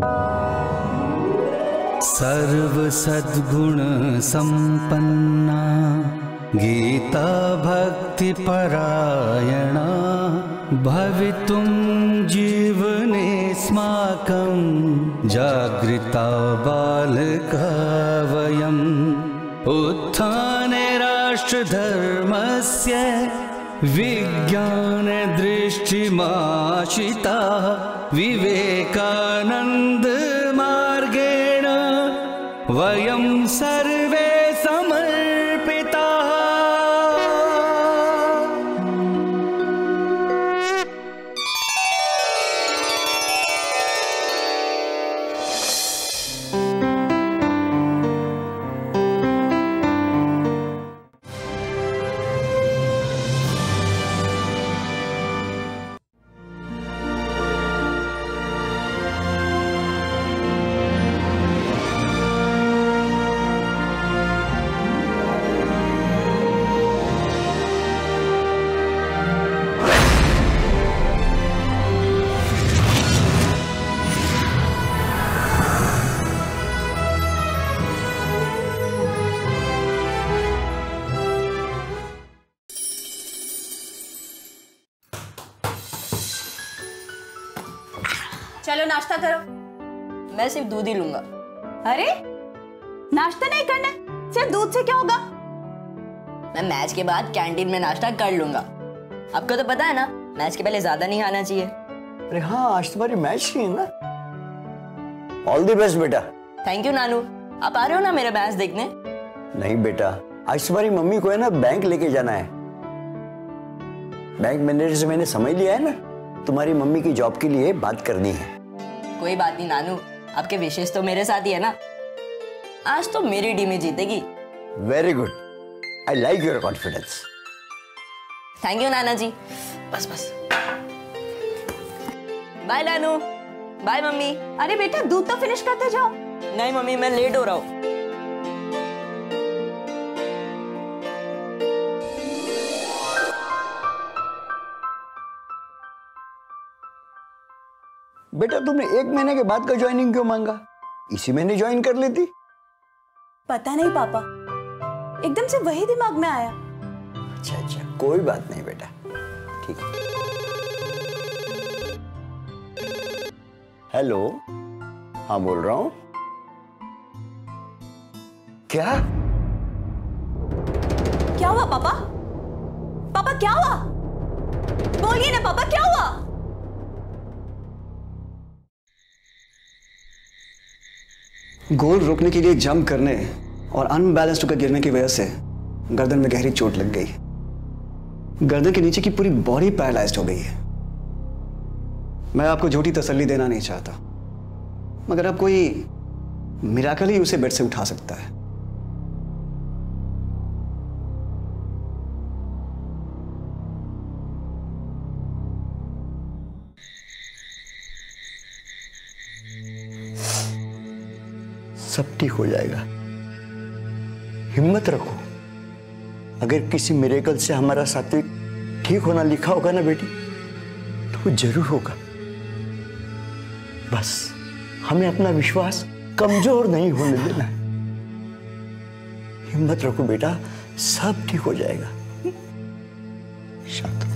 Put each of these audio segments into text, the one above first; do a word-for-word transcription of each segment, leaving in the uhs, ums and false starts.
सर्व सद्गुण संपन्ना गीता भक्ति परायणा भवितुं जीवनेऽस्माकं जागृता बालका वयम् उत्थाने राष्ट्रधर्मस्य विज्ञान दृष्टिमाशिता विवेकानंद मार्गेण वयं सर्वे समर्पिताः। चलो नाश्ता करो। मैं सिर्फ दूध ही लूंगा। अरे नाश्ता नहीं करना, सिर्फ दूध से क्या होगा? मैं मैच के बाद कैंटीन में नाश्ता कर लूंगा। आपको तो पता है ना, मैच के पहले ज्यादा नहीं खाना चाहिए। अरे हाँ, आज तुम्हारी मैच ही है ना। ऑल द बेस्ट बेटा। थैंक यू नानू। आप आ रहे हो ना मेरा मैच देखने? नहीं बेटा, आज तुम्हारी मम्मी को है ना बैंक लेके जाना है। बैंक मैनेजर से मैंने समझ लिया है ना, तुम्हारी मम्मी की जॉब के लिए बात करनी है। कोई बात नहीं नानू, आपके विशेष तो मेरे साथ ही है ना। आज तो मेरी टीम ही जीतेगी। Very good, I like your confidence. Thank you नाना जी। बस बस, बाय नानू, बाय मम्मी। अरे बेटा दूध तो फिनिश करते जाओ। नहीं मम्मी, मैं लेट हो रहा हूँ। बेटा तुमने एक महीने के बाद का ज्वाइनिंग क्यों मांगा? इसी महीने ज्वाइन कर लेती। पता नहीं पापा, एकदम से वही दिमाग में आया। अच्छा अच्छा, कोई बात नहीं बेटा, ठीक है। हेलो, हाँ बोल रहा हूं। क्या क्या हुआ पापा? पापा क्या हुआ? बोलिए ना पापा, क्या हुआ? गोल रोकने के लिए जंप करने और अनबैलेंस्ड होकर गिरने की वजह से गर्दन में गहरी चोट लग गई। गर्दन के नीचे की पूरी बॉडी पैरालाइज्ड हो गई है। मैं आपको झूठी तसल्ली देना नहीं चाहता, मगर अब कोई मिराकल ही उसे बेड से उठा सकता है। सब ठीक हो जाएगा, हिम्मत रखो। अगर किसी मिरेकल से हमारा सात्विक ठीक होना लिखा होगा ना बेटी, तो वो जरूर होगा। बस हमें अपना विश्वास कमजोर नहीं होने देना है। हिम्मत रखो बेटा, सब ठीक हो जाएगा। शांत।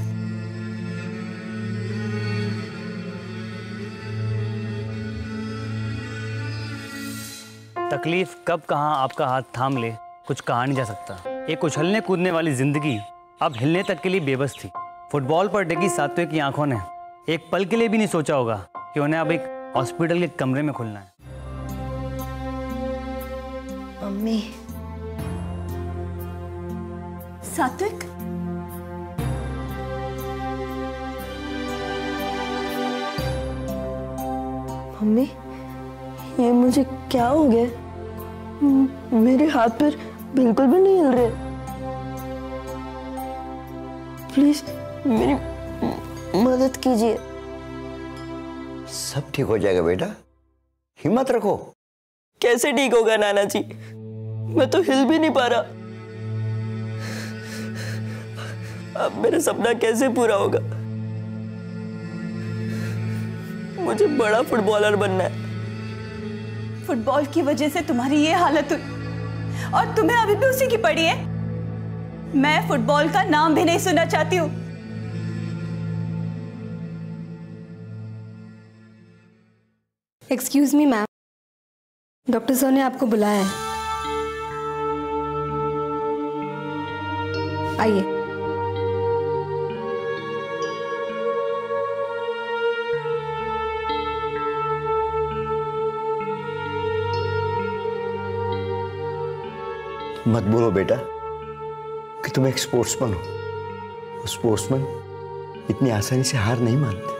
तकलीफ कब कहाँ आपका हाथ थाम ले, कुछ कहा नहीं जा सकता। एक उछलने कूदने वाली जिंदगी अब हिलने तक के लिए बेबस थी। फुटबॉल पर डिगी सात्विक की आंखों ने एक पल के लिए भी नहीं सोचा होगा कि उन्हें अब एक हॉस्पिटल के कमरे में खुलना है। मम्मी। सात्विक, मम्मी ये मुझे क्या हो गया? मेरे हाथ पैर बिल्कुल भी नहीं हिल रहे। प्लीज मेरी मदद कीजिए। सब ठीक हो जाएगा बेटा, हिम्मत रखो। कैसे ठीक होगा नाना जी, मैं तो हिल भी नहीं पा रहा। अब मेरा सपना कैसे पूरा होगा? मुझे बड़ा फुटबॉलर बनना है। फुटबॉल की वजह से तुम्हारी ये हालत हुई और तुम्हें अभी भी उसी की पड़ी है। मैं फुटबॉल का नाम भी नहीं सुनना चाहती हूँ। Excuse me ma'am, doctor sir ने आपको बुलाया है। आइए। मत बोलो बेटा कि तुम एक स्पोर्ट्समैन हो। स्पोर्ट्समैन इतनी आसानी से हार नहीं मानते।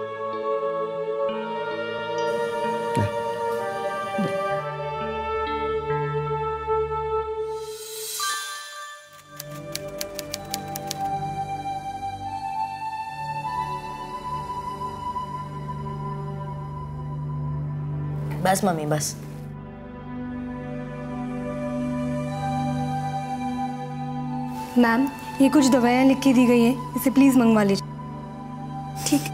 बस मम्मी बस। मैम, ये कुछ दवाइयाँ लिख के दी गई है, इसे प्लीज मंगवा लीजिए। ठीक।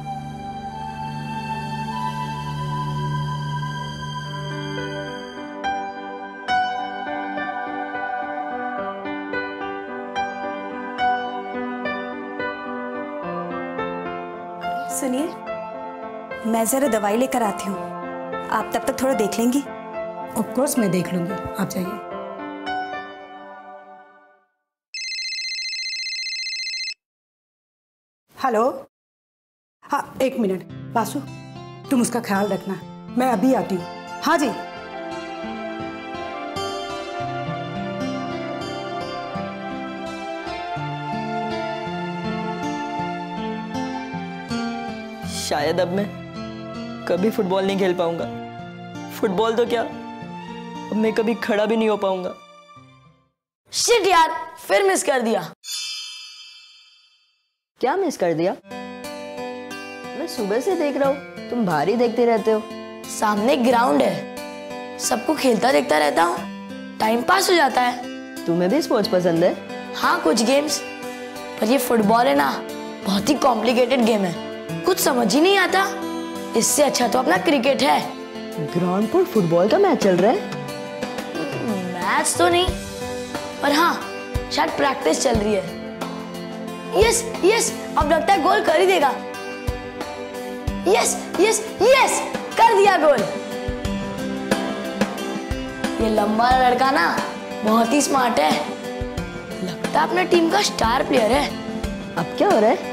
सुनिए, मैं जरा दवाई लेकर आती हूँ, आप तब तक थोड़ा देख लेंगी? ऑफ कोर्स मैं देख लूंगी, आप जाइए। हेलो, हाँ एक मिनट बासु, तुम उसका ख्याल रखना, मैं अभी आती हूँ। हाँ जी। शायद अब मैं कभी फुटबॉल नहीं खेल पाऊंगा। फुटबॉल तो क्या, अब मैं कभी खड़ा भी नहीं हो पाऊंगा। शिट यार, फिर मिस कर दिया। क्या मिस कर दिया? मैं सुबह से देख रहा हूँ, तुम बाहर ही देखते रहते हो। सामने ग्राउंड है, सबको खेलता देखता रहता हूँ, टाइम पास हो जाता है। तुम्हें भी स्पोर्ट्स पसंद है? हाँ कुछ गेम्स, पर ये फुटबॉल है ना, बहुत ही कॉम्प्लिकेटेड गेम है, कुछ समझ ही नहीं आता। इससे अच्छा तो अपना क्रिकेट है। ग्राउंड पर फुटबॉल का मैच चल रहा है? मैच तो नहीं, पर हाँ शायद प्रैक्टिस चल रही है। यस यस, अब लगता है गोल कर ही देगा। यस यस यस, कर दिया गोल। ये लंबा लड़का ना बहुत ही स्मार्ट है, लगता है अपने टीम का स्टार प्लेयर है। अब क्या हो रहा है?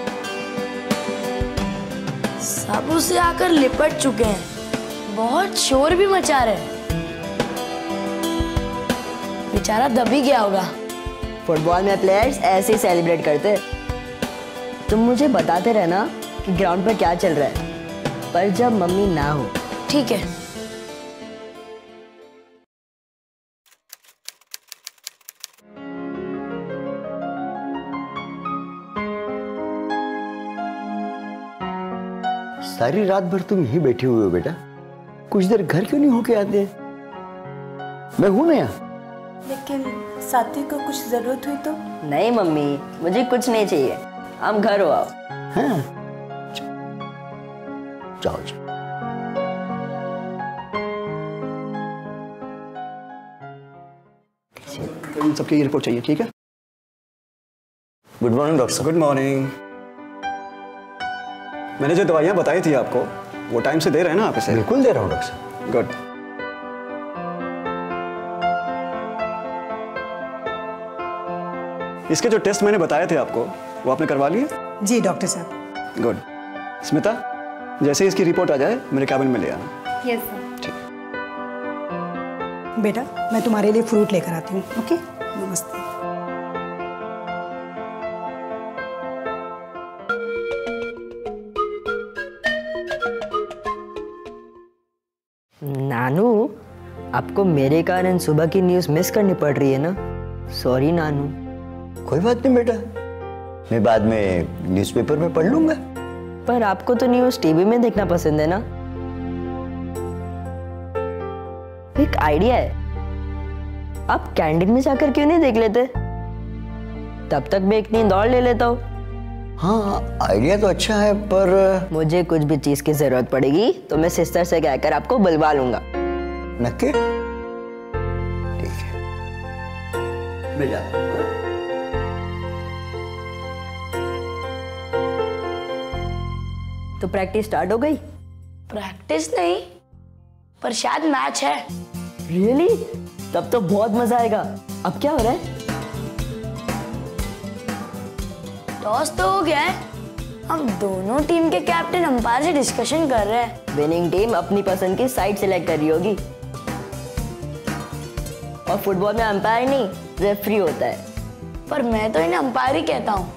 सब उसे आकर लिपट चुके हैं, बहुत शोर भी मचा रहे हैं। बेचारा दब ही गया होगा। फुटबॉल में प्लेयर्स ऐसे ही सेलिब्रेट करते हैं। तुम मुझे बताते रहना कि ग्राउंड पर क्या चल रहा है, पर जब मम्मी ना हो। ठीक है। सारी रात भर तुम यहीं बैठी हुई हो बेटा, कुछ देर घर क्यों नहीं होके आते? मैं हूं ना यहाँ। लेकिन सात्विक को कुछ जरूरत हुई तो? नहीं मम्मी, मुझे कुछ नहीं चाहिए, हम घर हो आओ। हाँ जाओ जाओ। इन सबकी ये रिपोर्ट चाहिए, ठीक है? Good morning doctor. Good morning. मैंने जो दवाइयाँ बताई थी आपको, वो टाइम से दे रहे हैं ना आप इसे? बिल्कुल दे रहा हूँ डॉक्टर साहब। गुड। इसके जो टेस्ट मैंने बताए थे आपको, वो आपने करवा लिए? जी डॉक्टर साहब। गुड। स्मिता, जैसे ही इसकी रिपोर्ट आ जाए मेरे कैबिन में ले आना। Yes sir. ठीक। बेटा, मैं तुम्हारे लिए फ्रूट लेकर आती हूँ। ओके, नमस्ते। नानू, आपको मेरे कारण सुबह की न्यूज़ मिस करनी पड़ रही है ना? सॉरी नानू। कोई बात नहीं बेटा, मैं बाद में न्यूज़पेपर में पढ़ लूंगा। पर आपको तो न्यूज़ टीवी में देखना पसंद है ना? एक आइडिया है, आप कैंटीन में जाकर क्यों नहीं देख लेते? तब तक मैं एक नींद और ले लेता हूँ। हाँ आइडिया तो अच्छा है, पर मुझे कुछ भी चीज की जरूरत पड़ेगी तो मैं सिस्टर से कहकर आपको बुलवा लूंगा। नक्के? ठीक है, मैं जाता हूँ। तो प्रैक्टिस स्टार्ट हो गई? प्रैक्टिस नहीं, पर शायद मैच है। रियली? तब तो बहुत मजा आएगा। अब क्या हो रहा है? टॉस तो हो गया है, अब दोनों टीम के कैप्टन अंपायर से डिस्कशन कर रहे हैं। विनिंग टीम अपनी पसंद की साइड सेलेक्ट कर रही होगी। और फुटबॉल में अंपायर नहीं, रेफरी होता है। पर मैं तो इन्हें अंपायर ही कहता हूँ।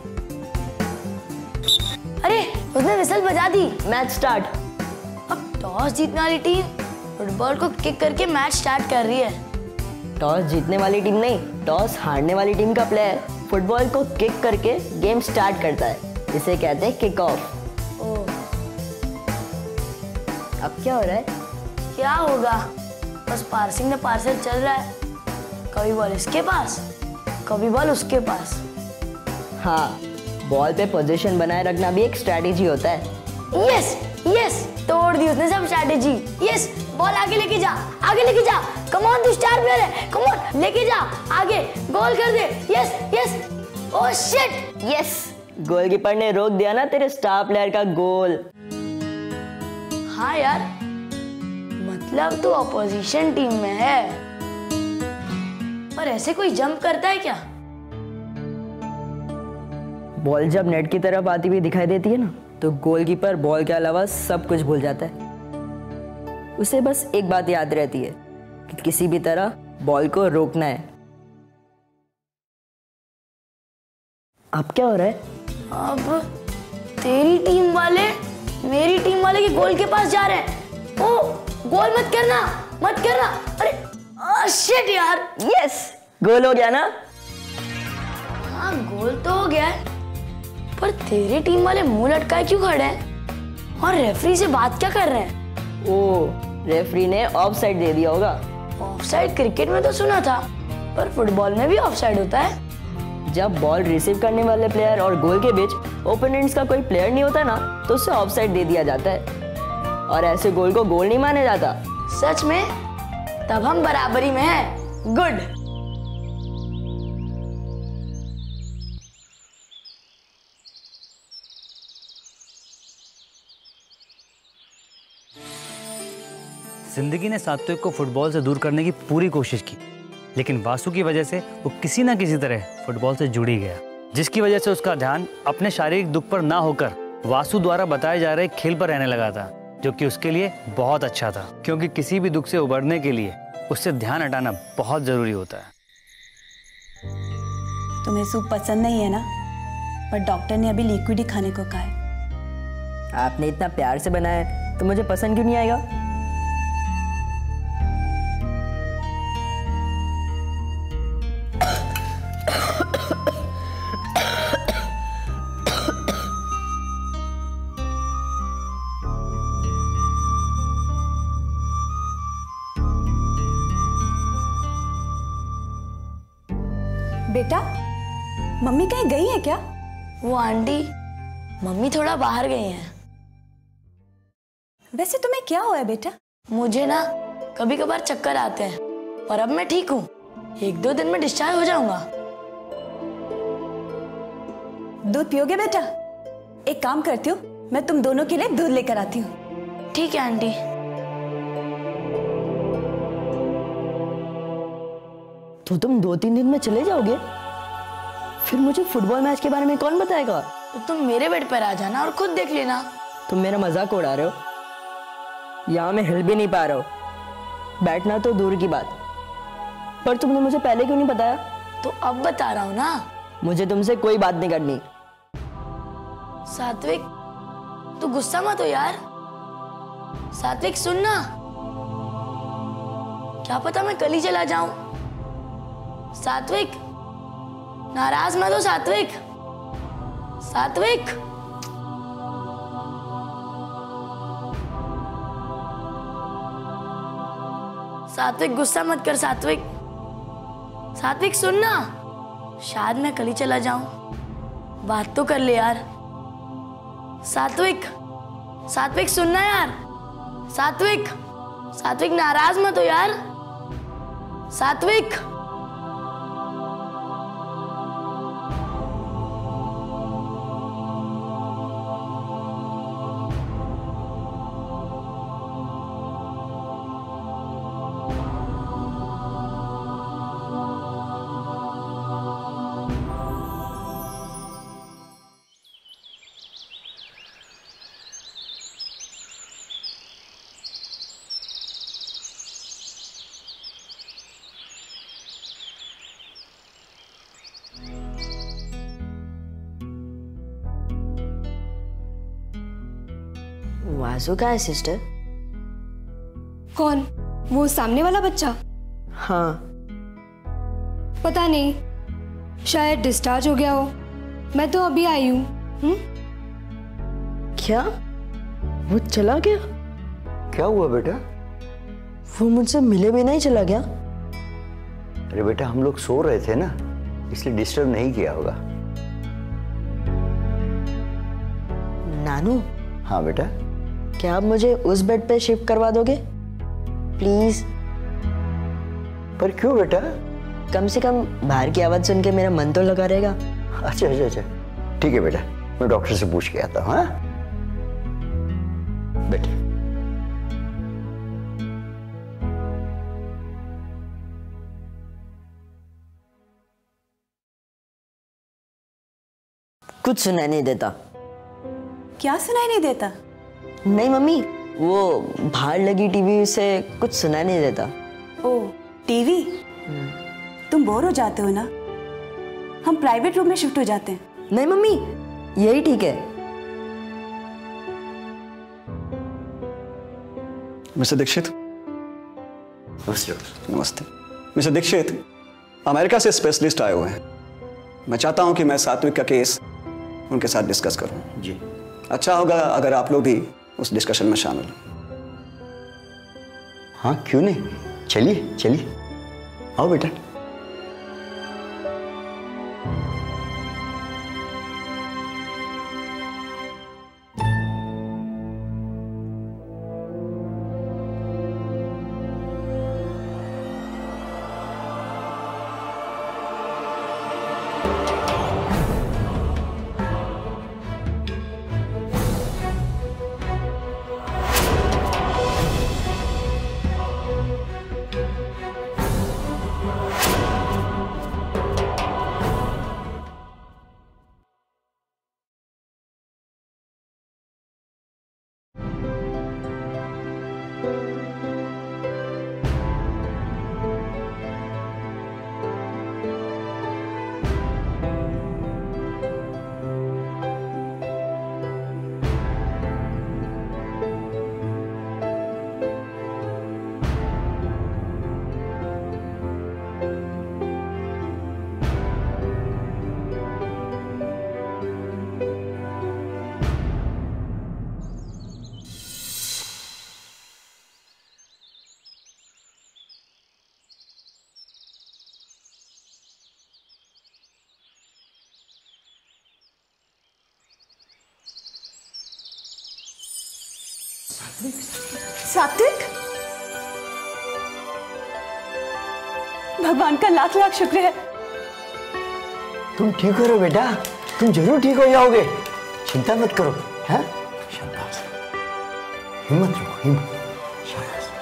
अरे उसने विसल बजा दी। Match start. अब टॉस जीतने वाली टीम फुटबॉल को किक करके मैच स्टार्ट कर रही है। टॉस जीतने वाली टीम नहीं, टॉस हारने वाली टीम का प्लेयर फुटबॉल को किक करके गेम स्टार्ट करता है। इसे कहते हैं किक ऑफ। अब क्या हो रहा है? क्या होगा, बस पार्सिंग द पार्सल चल रहा है। कभी बॉल इसके पास, कभी बॉल उसके पास। हाँ, बॉल पे पोजीशन बनाए रखना भी एक स्ट्रैटेजी होता है। यस यस, तोड़ दी उसने सब स्ट्रैटेजी। यस, बॉल आगे लेके जा, आगे लेके जा। कम ऑन, तू स्टार प्लेयर है, कम ऑन लेके जा आगे, गोल कर दे। Yes yes, oh shit. Yes, goalkeeper ने रोक दिया ना तेरे स्टार प्लेयर का गोल। हाँ यार, मतलब तू ऑपोजिशन टीम में है, पर ऐसे कोई जंप करता है क्या? बॉल जब नेट की तरफ आती हुई दिखाई देती है ना, तो गोलकीपर बॉल के अलावा सब कुछ भूल जाता है। उसे बस एक बात याद रहती है कि किसी भी तरह बॉल को रोकना है। अब क्या हो रहा है? अब तेरी टीम वाले मेरी टीम वाले के गोल के पास जा रहे हैं। ओ, गोल मत करना, मत करना। अरे आ, शिट यार। यस, गोल हो गया ना? हाँ, गोल तो हो गया है, पर तेरी टीम वाले मुंह लटकाए क्यों खड़े हैं और रेफरी से बात क्या कर रहे हैं? ओ, रेफरी ने ऑफसाइड दे दिया होगा। ऑफसाइड क्रिकेट में तो सुना था, पर फुटबॉल में भी ऑफसाइड होता है। जब बॉल रिसीव करने वाले प्लेयर और गोल के बीच ओपोनेंट्स का कोई प्लेयर नहीं होता ना, तो उसे ऑफसाइड दे दिया जाता है और ऐसे गोल को गोल नहीं माना जाता। सच में? तब हम बराबरी में हैं। गुड। जिंदगी ने सात्विक को फुटबॉल से दूर करने की पूरी कोशिश की, लेकिन वासु की वजह से वो किसी ना किसी तरह फुटबॉल से जुड़ ही गया, जिसकी वजह से उसका ध्यान अपने शारीरिक दुख पर ना होकर वासु द्वारा बताए जा रहे खेल पर रहने लगा था, जो कि उसके लिए बहुत अच्छा था, क्योंकि किसी भी दुख से उबरने के लिए उससे ध्यान हटाना बहुत जरूरी होता है। तुम्हें सूप पसंद नहीं है ना, पर डॉक्टर ने अभी लिक्विड ही खाने को कहा है। आपने इतना प्यार से बनाया है, तो मुझे पसंद क्यों नहीं आएगा? बेटा, मम्मी कहीं गई है क्या? वो आंटी, मम्मी थोड़ा बाहर गई हैं। वैसे तुम्हें क्या हुआ है बेटा? मुझे ना कभी कभार चक्कर आते हैं, पर अब मैं ठीक हूँ। एक दो दिन में डिस्चार्ज हो जाऊंगा। दूध पियोगे बेटा? एक काम करती हूँ, मैं तुम दोनों के लिए दूध लेकर आती हूँ। ठीक है आंटी। तो तुम दो तीन दिन में चले जाओगे? फिर मुझे फुटबॉल मैच के बारे में कौन बताएगा? तो तुम मेरे बेड पर आ जाना और खुद देख लेना। तुम मेरा मजाक उड़ा रहे हो? यहाँ मैं हिल भी नहीं पा रहा हूँ, बैठना तो दूर की बात। पर तुमने मुझे पहले क्यों नहीं बताया? तो अब बता रहा हूँ ना। मुझे तुमसे कोई बात नहीं करनी। सात्विक, तू गुस्सा मत हो यार। सात्विक सुनना, क्या पता मैं कल ही चला जाऊं। सात्विक, नाराज मत हो सात्विक। सात्विक, सात्विक गुस्सा मत कर। सात्विक, सात्विक सुनना, शायद मैं कल ही चला जाऊं। बात तो कर ले यार। सात्विक, सात्विक सुनना यार। सात्विक, सात्विक नाराज मत हो यार। सात्विक वासु का है सिस्टर? कौन? वो सामने वाला बच्चा? हाँ। पता नहीं, शायद डिस्चार्ज हो गया हो। मैं तो अभी आई हूँ। हम्म? क्या? वो चला गया? क्या हुआ बेटा? वो मुझसे मिले भी नहीं चला गया? अरे बेटा, हम लोग सो रहे थे ना, इसलिए डिस्टर्ब नहीं किया होगा। नानू। हाँ बेटा। क्या आप मुझे उस बेड पे शिफ्ट करवा दोगे प्लीज? पर क्यों बेटा? कम से कम बाहर की आवाज सुन के मेरा मन तो लगा रहेगा। अच्छा अच्छा अच्छा, ठीक है बेटा, मैं डॉक्टर से पूछ के आता हूँ। हाँ बेटा। कुछ सुनाई नहीं देता। क्या सुनाई नहीं देता? नहीं मम्मी, वो बाहर लगी टीवी से कुछ सुनाई नहीं देता। ओ टीवी? तुम बोर हो जाते हो ना, हम प्राइवेट रूम में शिफ्ट हो जाते हैं। नहीं मम्मी, यही ठीक है। मिस्टर दीक्षित। नमस्ते। नमस्ते मिस्टर दीक्षित, अमेरिका से स्पेशलिस्ट आए हुए हैं। मैं चाहता हूं कि मैं सात्विक का केस उनके साथ डिस्कस करूं। जी। अच्छा होगा अगर आप लोग भी उस डिस्कशन में शामिल हो। हाँ क्यों नहीं, चलिए चलिए, आओ बेटा। सात्विक, भगवान का लाख लाख शुक्र है। तुम ठीक हो रहे हो बेटा, तुम जरूर ठीक हो जाओगे, चिंता मत करो। हाँ शाबाश, हिम्मत रखो, हिम्मत। शाबाश।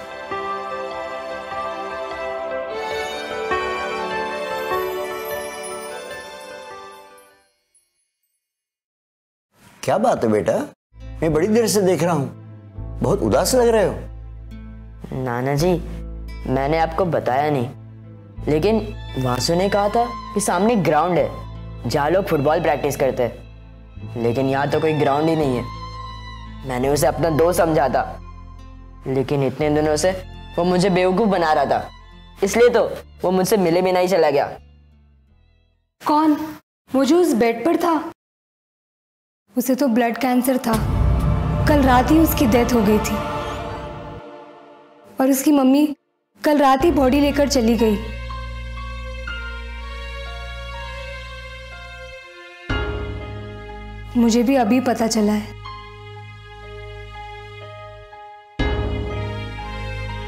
क्या बात है बेटा, मैं बड़ी देर से देख रहा हूं, बहुत उदास लग रहे हो। नाना जी, मैंने आपको बताया नहीं, लेकिन वासु ने कहा था कि सामने ग्राउंड है जहाँ लोग फुटबॉल प्रैक्टिस करते हैं, लेकिन यहाँ तो कोई ग्राउंड ही नहीं है। मैंने उसे अपना दोस्त समझा था, लेकिन इतने दिनों से वो मुझे बेवकूफ़ बना रहा था, इसलिए तो वो मुझसे मिले भी नहीं चला गया। कौन? वो जो उस बेड पर था? उसे तो ब्लड कैंसर था, कल रात ही उसकी डेथ हो गई थी, और उसकी मम्मी कल रात ही बॉडी लेकर चली गई। मुझे भी अभी पता चला है।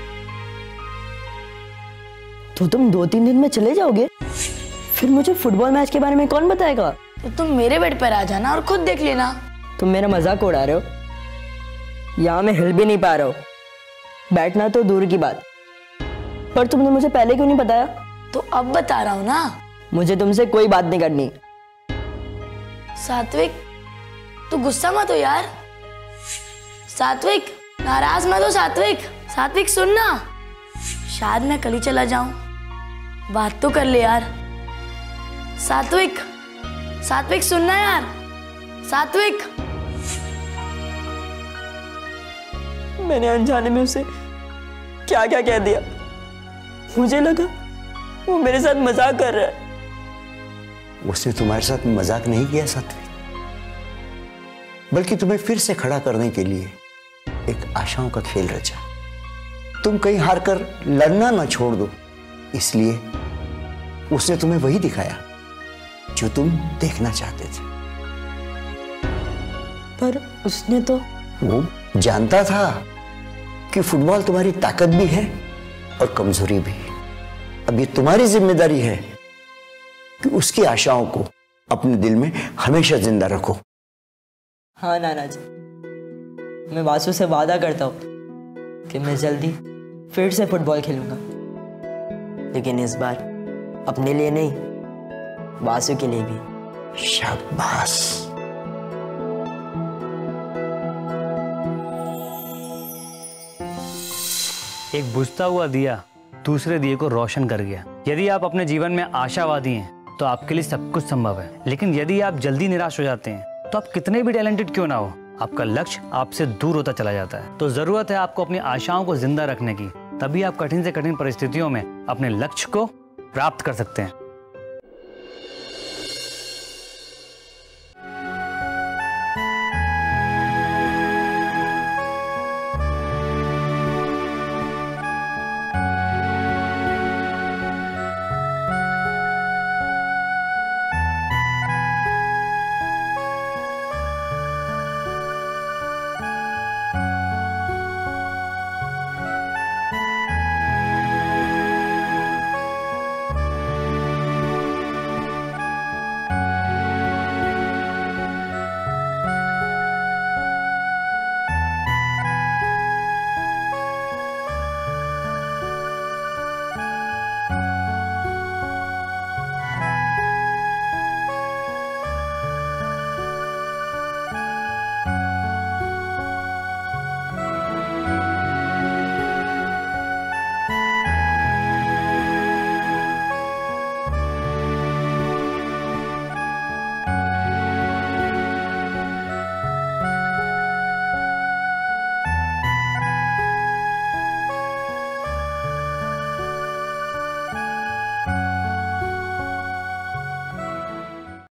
तो तुम दो तीन दिन में चले जाओगे? फिर मुझे फुटबॉल मैच के बारे में कौन बताएगा? तो तुम मेरे बेड पर आ जाना और खुद देख लेना। तुम मेरा मजाक उड़ा रहे हो? यहाँ मैं हिल भी नहीं पा रहा हूँ, बैठना तो दूर की बात। पर तुमने मुझे पहले क्यों नहीं बताया? तो अब बता रहा हूँ ना। मुझे तुमसे कोई बात नहीं करनी। सात्विक, तू गुस्सा मत हो यार। सात्विक, नाराज मत हो सात्विक। सात्विक सुनना, शायद मैं कल ही चला जाऊं, बात तो कर ले यार। सात्विक, सात्विक सुनना यार। सात्विक। मैंने अनजाने में उसे क्या क्या कह दिया। मुझे लगा वो मेरे साथ मजाक कर रहा है। उसने तुम्हारे साथ मजाक नहीं किया सात्विक, बल्कि तुम्हें फिर से खड़ा करने के लिए एक आशाओं का खेल रचा। तुम कहीं हार कर लड़ना ना छोड़ दो, इसलिए उसने तुम्हें वही दिखाया जो तुम देखना चाहते थे। पर उसने तो वो जानता था कि फुटबॉल तुम्हारी ताकत भी है और कमजोरी भी। अब ये तुम्हारी जिम्मेदारी है कि उसकी आशाओं को अपने दिल में हमेशा जिंदा रखो। हाँ नाना जी, मैं वासु से वादा करता हूँ कि मैं जल्दी फिर से फुटबॉल खेलूंगा, लेकिन इस बार अपने लिए नहीं, वासु के लिए भी। शाबाश। एक बुझता हुआ दिया दूसरे दिए को रोशन कर गया। यदि आप अपने जीवन में आशावादी हैं तो आपके लिए सब कुछ संभव है, लेकिन यदि आप जल्दी निराश हो जाते हैं तो आप कितने भी टैलेंटेड क्यों ना हो, आपका लक्ष्य आपसे दूर होता चला जाता है। तो जरूरत है आपको अपनी आशाओं को जिंदा रखने की, तभी आप कठिन से कठिन परिस्थितियों में अपने लक्ष्य को प्राप्त कर सकते हैं।